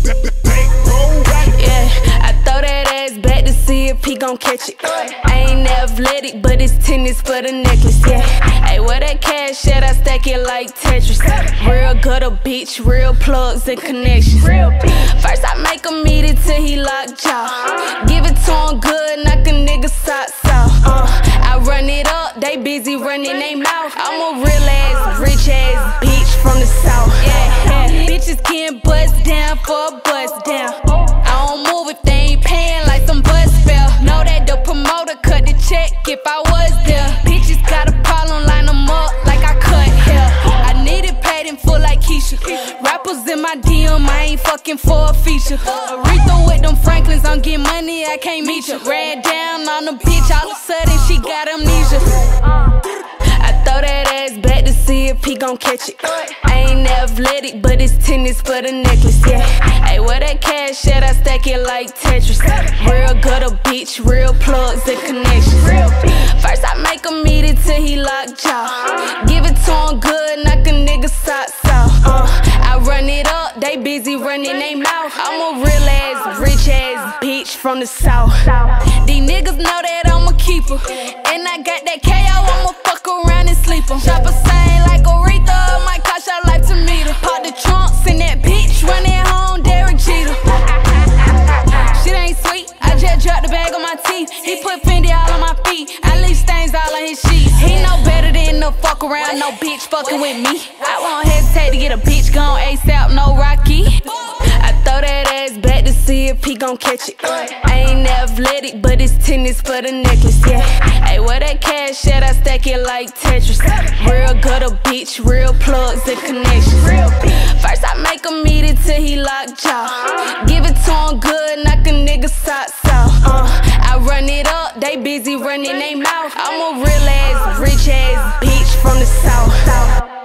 Yeah, I throw that ass back to see if he gon' catch it. I ain't athletic, but it's tennis for the necklace, yeah. Hey, where that cash at? I stack it like Tetris. Real gutter bitch, real plugs and connections. First I make him eat it till he locked jaw. Give it to him good, knock a nigga socks off. I run it up, they busy running they mouth. I'm a real ass, rich ass bitch from the south. Yeah, bitches getting bust down for a bust down. I don't move if they ain't paying like some bus fare. Know that the promoter cut the check if I was there. Bitches got a problem, line them up like I cut hair. I need it paid in full like Keisha. Rappers in my DM, I ain't fucking for a feature. Aretha with them Franklins, I'm getting money, I can't meet you. Ran down on the bitch, all of a sudden she got amnesia. I throw that ass back to see if he gon' catch it. I ain't athletic, but it's tennis for the necklace, yeah. Hey, where that cash at? I stack it like Tetris. Real gutter bitch, real plugs and connections. First I make him eat it till he locked jaw. Give it to him good, knock a nigga socks off. I run it up, they busy running they mouth. I'm a real ass, rich ass bitch from the south. These niggas know that I'm a keeper, and I got that KO, I'ma fuck around and sleep 'em. Chopper sing like Aretha, might cost your life to meet her. Pop the trunks in that bitch, running home, Derek Jeter. Shit ain't sweet, I just dropped the bag on my teeth. He put Fendi all on my feet, I leave stains all on his sheets. He know better than to fuck around, no bitch fucking with me. I won't hesitate to get a bitch gone ASAP, no Rocky. I throw that ass back to see if he gon' catch it. I ain't athletic, but it's tennis for the necklace, yeah. Hey, where that cash at? I stack it like Tetris. Real gutter bitch, real plugs and connections. First I make him eat it till he locked jaw. Give it to him good, knock a nigga socks off. I run it up, they busy running they mouth. I'm a real ass, rich ass bitch from the south.